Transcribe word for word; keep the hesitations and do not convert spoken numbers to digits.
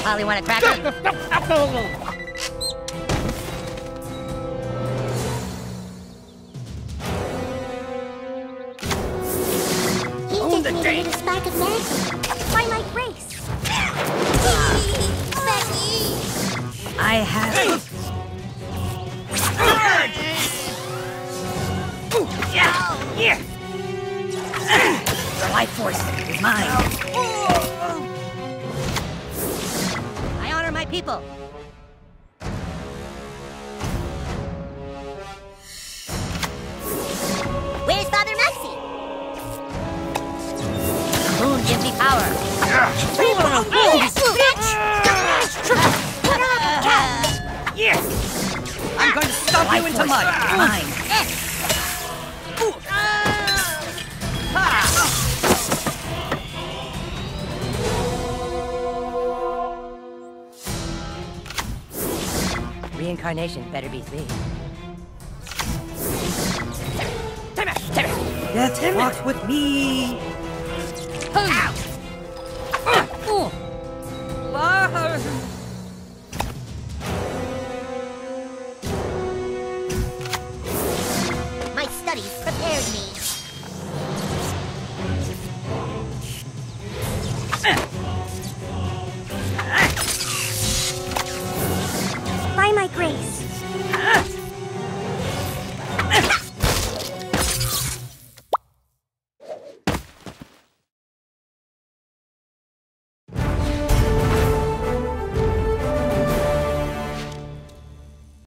Polly want a cracker? He just needed a spark of magic. By my grace. Becky! I have... Yeah! Yeah! The life force is mine. I honor my people. Where's Father Maxie? The moon gives me power. Yes! I'm going to stomp you into mud. Mine. Reincarnation better be me. Let's walk with me. Ow!